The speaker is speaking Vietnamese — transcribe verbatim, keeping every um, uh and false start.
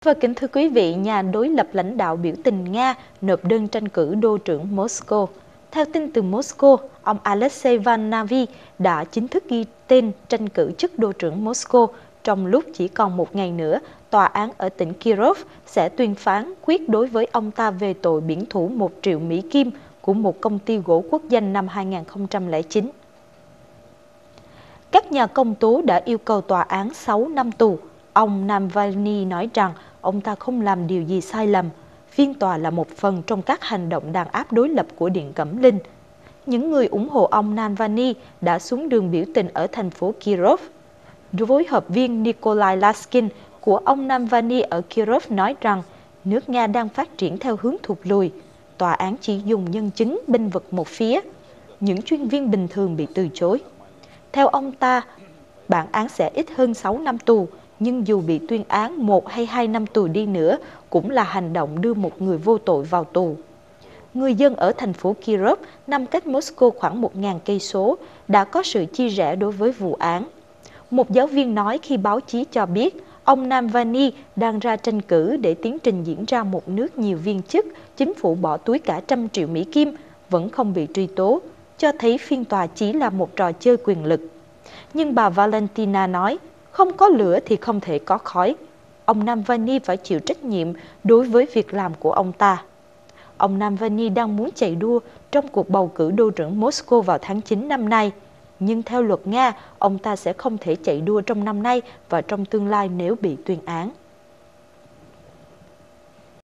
Và kính thưa quý vị, nhà đối lập lãnh đạo biểu tình Nga nộp đơn tranh cử đô trưởng Moscow. Theo tin từ Moscow, ông Alexei Vannavi đã chính thức ghi tên tranh cử chức đô trưởng Moscow trong lúc chỉ còn một ngày nữa, tòa án ở tỉnh Kirov sẽ tuyên phán quyết đối với ông ta về tội biển thủ một triệu Mỹ Kim của một công ty gỗ quốc doanh năm hai nghìn không trăm lẻ chín. Các nhà công tố đã yêu cầu tòa án sáu năm tù. Ông Navalny nói rằng ông ta không làm điều gì sai lầm. Phiên tòa là một phần trong các hành động đàn áp đối lập của Điện Cẩm Linh. Những người ủng hộ ông Navalny đã xuống đường biểu tình ở thành phố Kirov. Phối hợp viên Nikolai Laskin của ông Navalny ở Kirov nói rằng nước Nga đang phát triển theo hướng thụt lùi. Tòa án chỉ dùng nhân chứng bênh vực một phía. Những chuyên viên bình thường bị từ chối. Theo ông ta, bản án sẽ ít hơn sáu năm tù, nhưng dù bị tuyên án một hay hai năm tù đi nữa, cũng là hành động đưa một người vô tội vào tù. Người dân ở thành phố Kirov, nằm cách Moscow khoảng một nghìn cây số, đã có sự chia rẽ đối với vụ án. Một giáo viên nói khi báo chí cho biết, ông Navalny đang ra tranh cử để tiến trình diễn ra một nước nhiều viên chức, chính phủ bỏ túi cả trăm triệu Mỹ Kim, vẫn không bị truy tố, cho thấy phiên tòa chỉ là một trò chơi quyền lực. Nhưng bà Valentina nói, không có lửa thì không thể có khói. Ông Navalny phải chịu trách nhiệm đối với việc làm của ông ta. Ông Navalny đang muốn chạy đua trong cuộc bầu cử đô trưởng Moscow vào tháng chín năm nay. Nhưng theo luật Nga, ông ta sẽ không thể chạy đua trong năm nay và trong tương lai nếu bị tuyên án.